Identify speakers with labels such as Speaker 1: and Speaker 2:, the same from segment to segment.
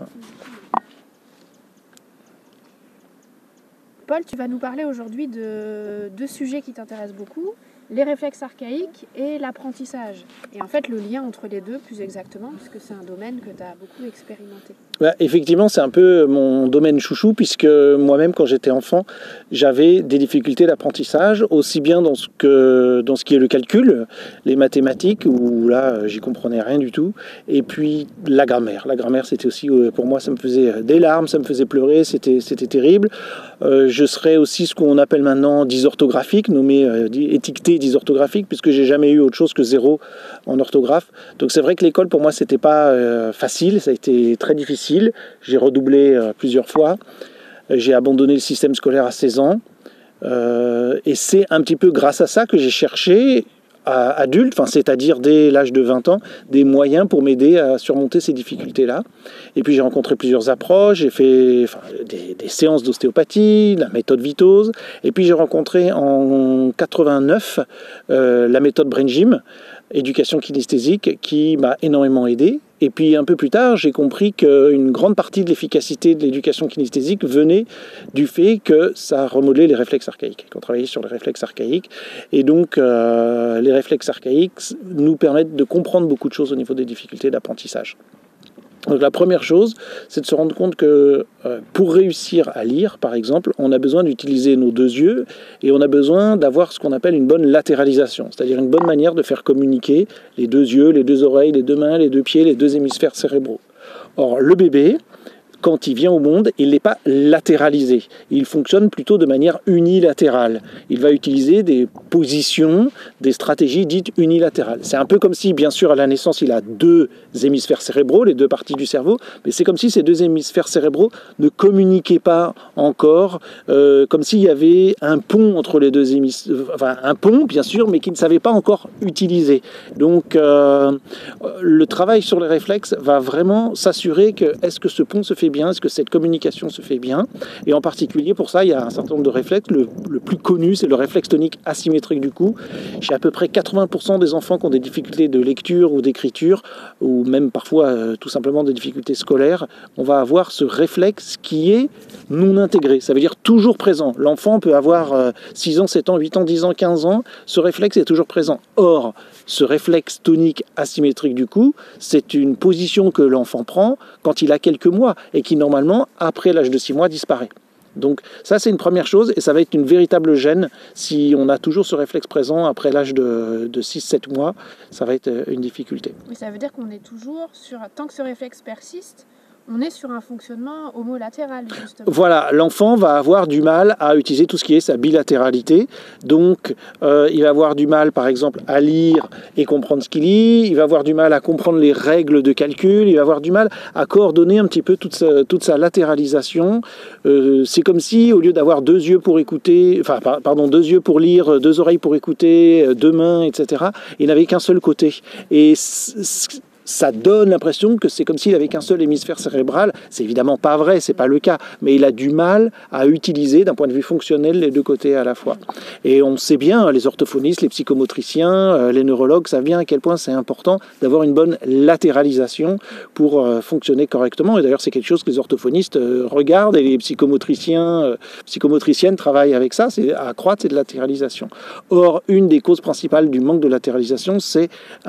Speaker 1: Paul, tu vas nous parler aujourd'hui de deux sujets qui t'intéressent beaucoup, les réflexes archaïques et l'apprentissage. Et en fait, le lien entre les deux, plus exactement, puisque c'est un domaine que tu as beaucoup expérimenté.
Speaker 2: Effectivement, c'est un peu mon domaine chouchou, puisque moi-même, quand j'étais enfant, j'avais des difficultés d'apprentissage, aussi bien dans ce qui est le calcul, les mathématiques, où là, j'y comprenais rien du tout, et puis la grammaire. La grammaire, c'était aussi, pour moi, ça me faisait des larmes, ça me faisait pleurer, c'était terrible. Je serais aussi ce qu'on appelle maintenant dysorthographique, nommé étiqueté dysorthographique, puisque j'ai jamais eu autre chose que 0 en orthographe. Donc c'est vrai que l'école, pour moi, c'était pas facile, ça a été très difficile. J'ai redoublé plusieurs fois. J'ai abandonné le système scolaire à 16 ans. Et c'est un petit peu grâce à ça que j'ai cherché, adulte, c'est-à-dire dès l'âge de 20 ans, des moyens pour m'aider à surmonter ces difficultés-là. Et puis j'ai rencontré plusieurs approches, j'ai fait des séances d'ostéopathie, la méthode Vitose, et puis j'ai rencontré en 89 la méthode Brain Gym, éducation kinesthésique, qui m'a énormément aidé. Et puis un peu plus tard, j'ai compris qu'une grande partie de l'efficacité de l'éducation kinesthésique venait du fait que ça remodelait les réflexes archaïques, qu'on travaillait sur les réflexes archaïques. Et donc les réflexes archaïques nous permettent de comprendre beaucoup de choses au niveau des difficultés d'apprentissage. Donc la première chose, c'est de se rendre compte que pour réussir à lire, par exemple, on a besoin d'utiliser nos deux yeux et on a besoin d'avoir ce qu'on appelle une bonne latéralisation, c'est-à-dire une bonne manière de faire communiquer les deux yeux, les deux oreilles, les deux mains, les deux pieds, les deux hémisphères cérébraux. Or, le bébé, quand il vient au monde, il n'est pas latéralisé. Il fonctionne plutôt de manière unilatérale. Il va utiliser des positions, des stratégies dites unilatérales. C'est un peu comme si, bien sûr, à la naissance, il a deux hémisphères cérébraux, les deux parties du cerveau, mais c'est comme si ces deux hémisphères cérébraux ne communiquaient pas encore, comme s'il y avait un pont entre les deux hémisphères, enfin un pont, bien sûr, mais qu'il ne savait pas encore utiliser. Donc, le travail sur les réflexes va vraiment s'assurer que est-ce que ce pont se fait bien, est-ce que cette communication se fait bien, et en particulier pour ça il y a un certain nombre de réflexes. Le plus connu, c'est le réflexe tonique asymétrique du cou. Chez à peu près 80% des enfants qui ont des difficultés de lecture ou d'écriture, ou même parfois tout simplement des difficultés scolaires, on va avoir ce réflexe qui est non intégré, ça veut dire toujours présent. L'enfant peut avoir 6 ans, 7 ans, 8 ans, 10 ans, 15 ans, ce réflexe est toujours présent. Or, ce réflexe tonique asymétrique du cou, c'est une position que l'enfant prend quand il a quelques mois et qui normalement, après l'âge de 6 mois, disparaît. Donc ça, c'est une première chose et ça va être une véritable gêne si on a toujours ce réflexe présent après l'âge de 6-7 mois, ça va être une difficulté.
Speaker 1: Mais ça veut dire qu'on est toujours sur, tant que ce réflexe persiste, on est sur un fonctionnement homolatéral, justement.
Speaker 2: Voilà, l'enfant va avoir du mal à utiliser tout ce qui est sa bilatéralité. Donc, il va avoir du mal, par exemple, à lire et comprendre ce qu'il lit. Il va avoir du mal à comprendre les règles de calcul. Il va avoir du mal à coordonner un petit peu toute sa latéralisation. C'est comme si, au lieu d'avoir deux yeux pour écouter, deux yeux pour lire, deux oreilles pour écouter, deux mains, etc., il n'avait qu'un seul côté. Et ça donne l'impression que c'est comme s'il avait qu'un seul hémisphère cérébral. C'est évidemment pas vrai, c'est pas le cas, mais il a du mal à utiliser d'un point de vue fonctionnel les deux côtés à la fois. Et on sait bien, les orthophonistes, les psychomotriciens, les neurologues savent bien à quel point c'est important d'avoir une bonne latéralisation pour fonctionner correctement. Et d'ailleurs, c'est quelque chose que les orthophonistes regardent et les psychomotriciens, psychomotriciennes travaillent avec ça, c'est à accroître cette latéralisation. Or, une des causes principales du manque de latéralisation, c'est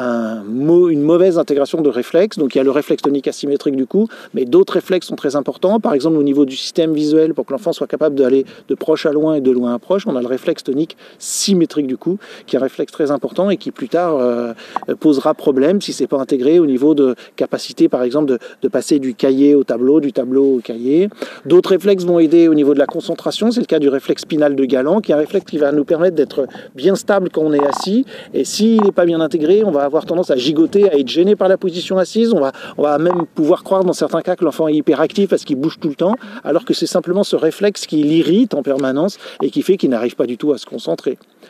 Speaker 2: une mauvaise intégration de réflexes. Donc il y a le réflexe tonique asymétrique du cou, mais d'autres réflexes sont très importants. Par exemple, au niveau du système visuel, pour que l'enfant soit capable d'aller de proche à loin et de loin à proche, on a le réflexe tonique symétrique du cou, qui est un réflexe très important et qui plus tard posera problème si c'est pas intégré au niveau de capacité, par exemple, de passer du cahier au tableau, du tableau au cahier. D'autres réflexes vont aider au niveau de la concentration. C'est le cas du réflexe spinal de Galland, qui est un réflexe qui va nous permettre d'être bien stable quand on est assis. Et s'il n'est pas bien intégré, on va avoir tendance à gigoter, à être gêné par la position assise. On va même pouvoir croire dans certains cas que l'enfant est hyperactif parce qu'il bouge tout le temps, alors que c'est simplement ce réflexe qui l'irrite en permanence et qui fait qu'il n'arrive pas du tout à se concentrer.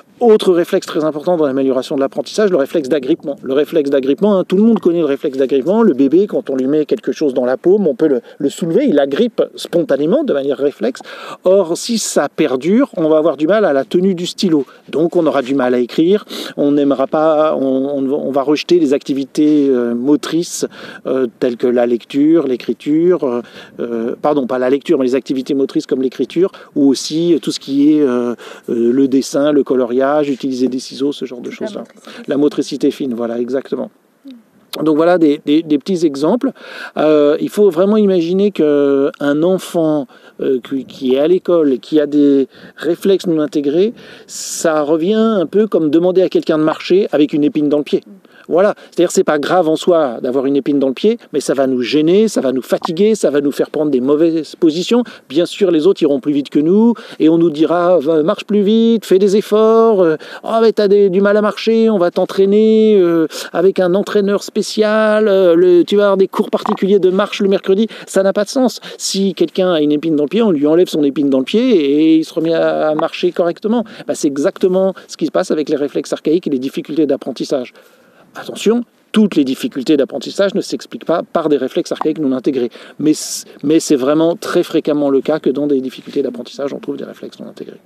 Speaker 2: Autre réflexe très important dans l'amélioration de l'apprentissage, le réflexe d'agrippement. Le réflexe d'agrippement, tout le monde connaît le réflexe d'agrippement. Le bébé, quand on lui met quelque chose dans la paume, on peut le soulever, il agrippe spontanément, de manière réflexe. Or, si ça perdure, on va avoir du mal à la tenue du stylo. Donc, on aura du mal à écrire. On n'aimera pas, on va rejeter les activités motrices telles que la lecture, l'écriture, pardon, pas la lecture, mais les activités motrices comme l'écriture, ou aussi tout ce qui est le dessin, le coloriage, utiliser des ciseaux, ce genre de choses-là. La motricité fine, voilà, exactement. Donc voilà des petits exemples. Il faut vraiment imaginer qu'un enfant qui est à l'école, qui a des réflexes non intégrés, ça revient un peu comme demander à quelqu'un de marcher avec une épine dans le pied. Voilà, c'est-à-dire c'est pas grave en soi d'avoir une épine dans le pied, mais ça va nous gêner, ça va nous fatiguer, ça va nous faire prendre des mauvaises positions. Bien sûr, les autres iront plus vite que nous et on nous dira marche plus vite, fais des efforts, oh mais t'as du mal à marcher, on va t'entraîner avec un entraîneur spécial, tu vas avoir des cours particuliers de marche le mercredi. Ça n'a pas de sens. Si quelqu'un a une épine dans le pied, on lui enlève son épine dans le pied et il se remet à marcher correctement. C'est exactement ce qui se passe avec les réflexes archaïques et les difficultés d'apprentissage. Attention, toutes les difficultés d'apprentissage ne s'expliquent pas par des réflexes archaïques non intégrés. Mais c'est vraiment très fréquemment le cas que dans des difficultés d'apprentissage, on trouve des réflexes non intégrés.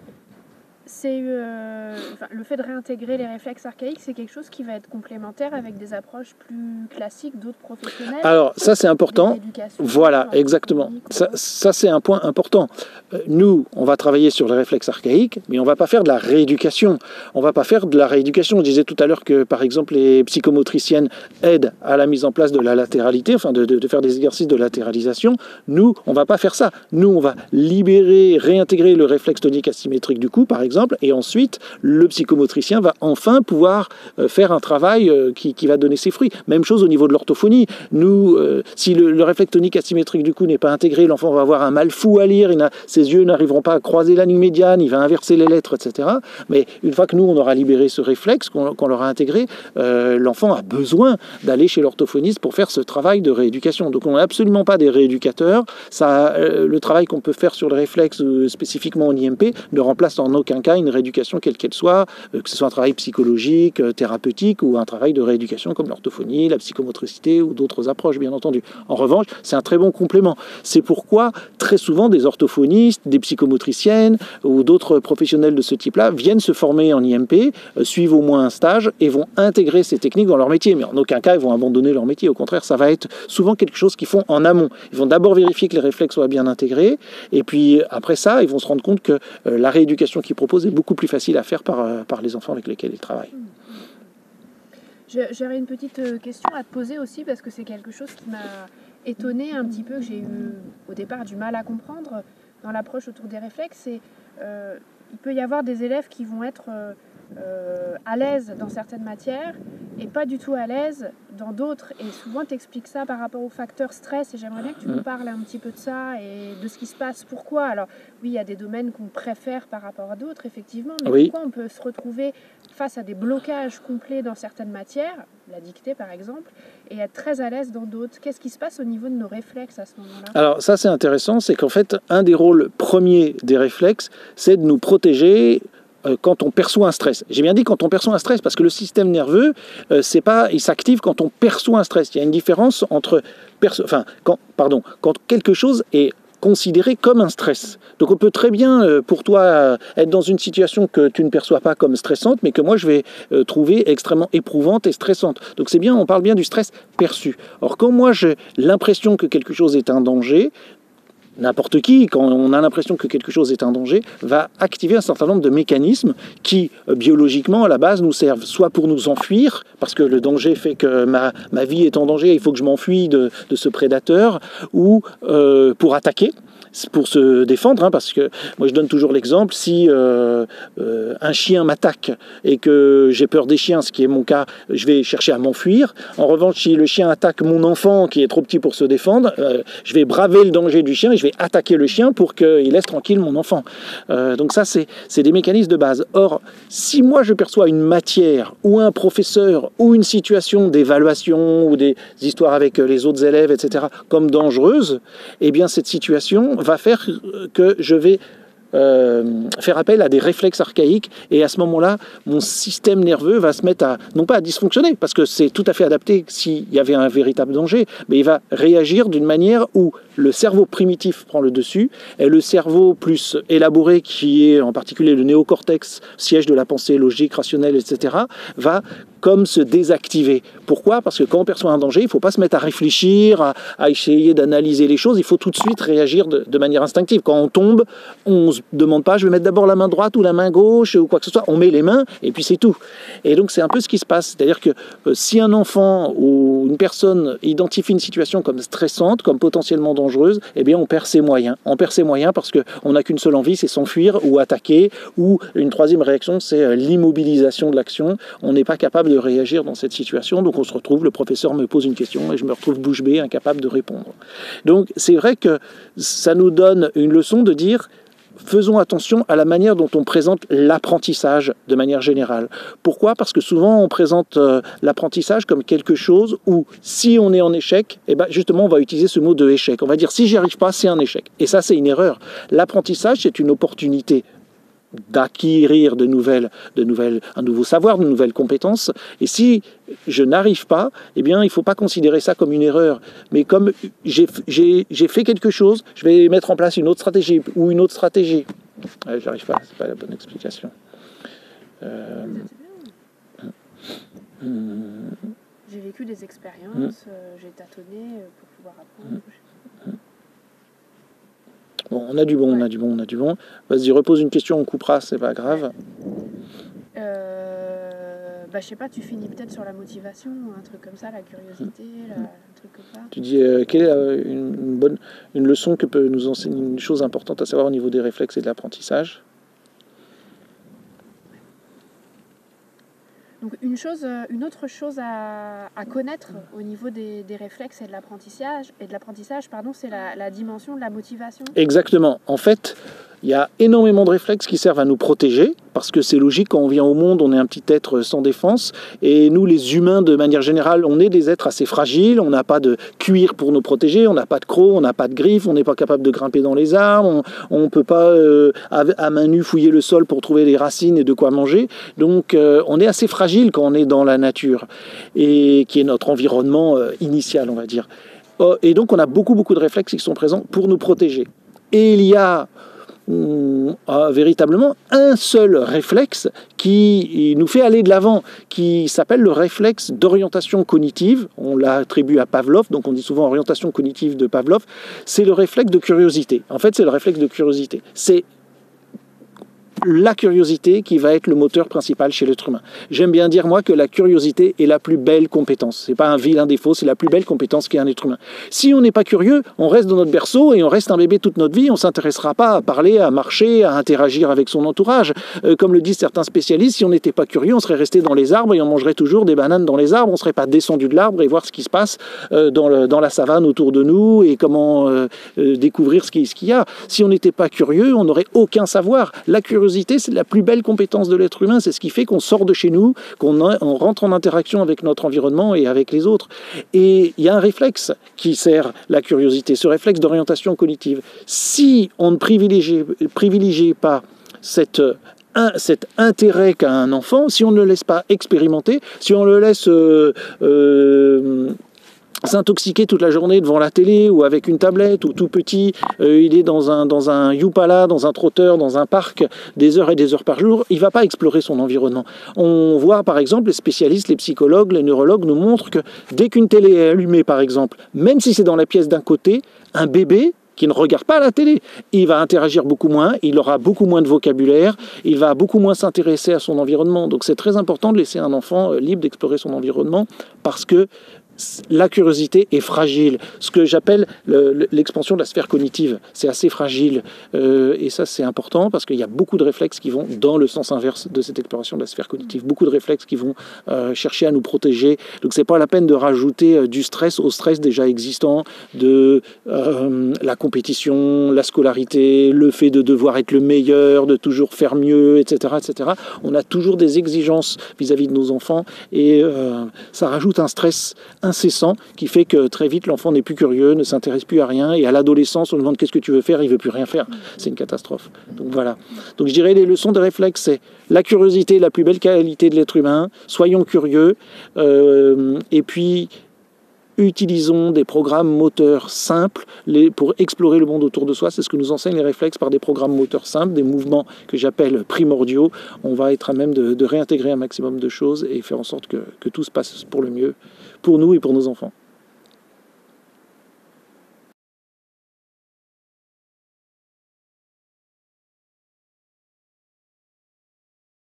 Speaker 1: Le fait de réintégrer les réflexes archaïques, c'est quelque chose qui va être complémentaire avec des approches plus classiques d'autres professionnels.
Speaker 2: Alors ça c'est important, voilà, exactement. Ça c'est un point important. Nous, on va travailler sur les réflexes archaïques, mais on ne va pas faire de la rééducation. On ne va pas faire de la rééducation. Je disais tout à l'heure que par exemple les psychomotriciennes aident à la mise en place de la latéralité, enfin de faire des exercices de latéralisation. Nous, on ne va pas faire ça. Nous, on va libérer, réintégrer le réflexe tonique asymétrique du cou, par exemple, et ensuite le psychomotricien va enfin pouvoir faire un travail qui va donner ses fruits. Même chose au niveau de l'orthophonie. Nous, si le réflexe tonique asymétrique du cou n'est pas intégré, l'enfant va avoir un mal fou à lire, ses yeux n'arriveront pas à croiser la ligne médiane, il va inverser les lettres, etc. Mais une fois que nous, on aura libéré ce réflexe, qu'on l'aura intégré, l'enfant a besoin d'aller chez l'orthophoniste pour faire ce travail de rééducation. Donc on n'est absolument pas des rééducateurs. Le travail qu'on peut faire sur le réflexe spécifiquement en IMP ne remplace en aucun cas une rééducation quelle qu'elle soit, que ce soit un travail psychologique, thérapeutique ou un travail de rééducation comme l'orthophonie, la psychomotricité ou d'autres approches, bien entendu. En revanche, c'est un très bon complément. C'est pourquoi très souvent des orthophonistes, des psychomotriciennes ou d'autres professionnels de ce type-là viennent se former en IMP, suivent au moins un stage et vont intégrer ces techniques dans leur métier. Mais en aucun cas, ils vont abandonner leur métier. Au contraire, ça va être souvent quelque chose qu'ils font en amont. Ils vont d'abord vérifier que les réflexes soient bien intégrés et puis après ça, ils vont se rendre compte que la rééducation qu'ils proposent est beaucoup plus facile à faire par les enfants avec lesquels ils travaillent.
Speaker 1: J'aurais une petite question à te poser aussi parce que c'est quelque chose qui m'a étonnée un petit peu, que j'ai eu au départ du mal à comprendre dans l'approche autour des réflexes. Il peut y avoir des élèves qui vont être à l'aise dans certaines matières et pas du tout à l'aise dans d'autres. Et souvent, tu expliques ça par rapport au facteur stress et j'aimerais bien que tu nous parles un petit peu de ça et de ce qui se passe. Pourquoi? Alors, oui, il y a des domaines qu'on préfère par rapport à d'autres, effectivement, mais pourquoi on peut se retrouver face à des blocages complets dans certaines matières, la dictée par exemple, et être très à l'aise dans d'autres? Qu'est-ce qui se passe au niveau de nos réflexes à ce moment-là?
Speaker 2: Alors ça c'est intéressant, c'est qu'en fait un des rôles premiers des réflexes, c'est de nous protéger quand on perçoit un stress. J'ai bien dit quand on perçoit un stress, parce que le système nerveux, il s'active quand on perçoit un stress. Il y a une différence entre quand quelque chose est considéré comme un stress. Donc on peut très bien, pour toi, être dans une situation que tu ne perçois pas comme stressante, mais que moi je vais trouver extrêmement éprouvante et stressante. Donc c'est bien, on parle bien du stress perçu. Or quand moi j'ai l'impression que quelque chose est un danger, n'importe qui, quand on a l'impression que quelque chose est un danger, va activer un certain nombre de mécanismes qui, biologiquement, à la base, nous servent soit pour nous enfuir, parce que le danger fait que ma vie est en danger, il faut que je m'enfuis de ce prédateur, ou pour attaquer, pour se défendre, parce que moi je donne toujours l'exemple, si un chien m'attaque et que j'ai peur des chiens, ce qui est mon cas, je vais chercher à m'enfuir. En revanche, si le chien attaque mon enfant qui est trop petit pour se défendre, je vais braver le danger du chien et je vais attaquer le chien pour qu'il laisse tranquille mon enfant. Donc ça, c'est des mécanismes de base. Or, si moi je perçois une matière ou un professeur ou une situation d'évaluation ou des histoires avec les autres élèves, etc., comme dangereuse, eh bien cette situation va faire que je vais faire appel à des réflexes archaïques, et à ce moment-là, mon système nerveux va se mettre à, non pas à dysfonctionner, parce que c'est tout à fait adapté s'il y avait un véritable danger, mais il va réagir d'une manière où le cerveau primitif prend le dessus, et le cerveau plus élaboré, qui est en particulier le néocortex, siège de la pensée logique, rationnelle, etc., va comme se désactiver. Pourquoi? Parce que quand on perçoit un danger, il ne faut pas se mettre à réfléchir, à essayer d'analyser les choses, il faut tout de suite réagir de manière instinctive. Quand on tombe, on ne se demande pas, je vais mettre d'abord la main droite ou la main gauche ou quoi que ce soit, on met les mains et puis c'est tout. Et donc c'est un peu ce qui se passe, c'est-à-dire que si un enfant ou une personne identifie une situation comme stressante, comme potentiellement dangereuse, eh bien on perd ses moyens. On perd ses moyens parce qu'on n'a qu'une seule envie, c'est s'enfuir ou attaquer, ou une troisième réaction, c'est l'immobilisation de l'action. On n'est pas capable de réagir dans cette situation, donc on se retrouve, le professeur me pose une question et je me retrouve bouche bée, incapable de répondre. Donc c'est vrai que ça nous donne une leçon de dire faisons attention à la manière dont on présente l'apprentissage de manière générale. Pourquoi? Parce que souvent on présente l'apprentissage comme quelque chose où si on est en échec, eh ben justement on va utiliser ce mot de échec. On va dire si j'y arrive pas, c'est un échec. Et ça c'est une erreur. L'apprentissage c'est une opportunité d'acquérir un nouveau savoir, de nouvelles compétences. Et si je n'arrive pas, eh bien, il ne faut pas considérer ça comme une erreur. Mais comme j'ai fait quelque chose, je vais mettre en place une autre stratégie ou une autre stratégie. J'arrive pas, c'est pas la bonne explication.
Speaker 1: J'ai vécu des expériences, j'ai tâtonné pour pouvoir apprendre.
Speaker 2: Bon, on a du bon, on a du bon, on a du bon. Vas-y, repose une question, on coupera, c'est pas grave.
Speaker 1: Je sais pas, tu finis peut-être sur la motivation, un truc comme ça, la curiosité, un truc comme ça.
Speaker 2: Tu dis, quelle est une leçon que peut nous enseigner, une chose importante à savoir au niveau des réflexes et de l'apprentissage?
Speaker 1: Donc une autre chose à connaître au niveau des réflexes et de l'apprentissage, c'est la dimension de la motivation.
Speaker 2: Exactement. En fait, il y a énormément de réflexes qui servent à nous protéger, parce que c'est logique, quand on vient au monde, on est un petit être sans défense, et nous, les humains, de manière générale, on est des êtres assez fragiles, on n'a pas de cuir pour nous protéger, on n'a pas de crocs, on n'a pas de griffes, on n'est pas capable de grimper dans les arbres, on ne peut pas, à main nue, fouiller le sol pour trouver les racines et de quoi manger. Donc, on est assez fragile quand on est dans la nature, et qui est notre environnement initial, on va dire. Et donc, on a beaucoup de réflexes qui sont présents pour nous protéger. Et il y a véritablement un seul réflexe qui nous fait aller de l'avant, qui s'appelle le réflexe d'orientation cognitive. On l'attribue à Pavlov, donc on dit souvent orientation cognitive de Pavlov. C'est le réflexe de curiosité. En fait, c'est le réflexe de curiosité. C'est la curiosité qui va être le moteur principal chez l'être humain. J'aime bien dire, moi, que la curiosité est la plus belle compétence. C'est pas un vilain défaut, c'est la plus belle compétence qu'est un être humain. Si on n'est pas curieux, on reste dans notre berceau et on reste un bébé toute notre vie, on ne s'intéressera pas à parler, à marcher, à interagir avec son entourage. Comme le disent certains spécialistes, si on n'était pas curieux, on serait resté dans les arbres et on mangerait toujours des bananes dans les arbres, on ne serait pas descendu de l'arbre et voir ce qui se passe dans la savane autour de nous et comment découvrir ce qu'il y a. Si on n'était pas curieux, on n'aurait aucun savoir. La curiosité, c'est la plus belle compétence de l'être humain, c'est ce qui fait qu'on sort de chez nous, qu'on rentre en interaction avec notre environnement et avec les autres. Et il y a un réflexe qui sert la curiosité, ce réflexe d'orientation cognitive. Si on ne privilégie pas cet intérêt qu'a un enfant, si on ne le laisse pas expérimenter, si on le laisse s'intoxiquer toute la journée devant la télé ou avec une tablette, ou tout petit, il est dans un Yupala, dans un trotteur, dans un parc, des heures et des heures par jour, il ne va pas explorer son environnement. On voit par exemple, les spécialistes, les psychologues, les neurologues nous montrent que dès qu'une télé est allumée par exemple, même si c'est dans la pièce d'un côté, un bébé qui ne regarde pas la télé, il va interagir beaucoup moins, il aura beaucoup moins de vocabulaire, il va beaucoup moins s'intéresser à son environnement. Donc c'est très important de laisser un enfant libre d'explorer son environnement, parce que la curiosité est fragile. Ce que j'appelle l'expansion de la sphère cognitive, c'est assez fragile. Et ça, c'est important parce qu'il y a beaucoup de réflexes qui vont dans le sens inverse de cette exploration de la sphère cognitive. Beaucoup de réflexes qui vont chercher à nous protéger. Donc, c'est pas la peine de rajouter du stress au stress déjà existant, de la compétition, la scolarité, le fait de devoir être le meilleur, de toujours faire mieux, etc., etc. On a toujours des exigences vis-à-vis de nos enfants et ça rajoute un stress incessant qui fait que très vite l'enfant n'est plus curieux, ne s'intéresse plus à rien, et à l'adolescence on lui demande qu'est-ce que tu veux faire, il veut plus rien faire. C'est une catastrophe. Donc voilà. Donc je dirais les leçons de réflexe, c'est la curiosité, la plus belle qualité de l'être humain, soyons curieux, et puis utilisons des programmes moteurs simples pour explorer le monde autour de soi. C'est ce que nous enseignent les réflexes par des programmes moteurs simples, des mouvements que j'appelle primordiaux. On va être à même de réintégrer un maximum de choses et faire en sorte que tout se passe pour le mieux, pour nous et pour nos enfants.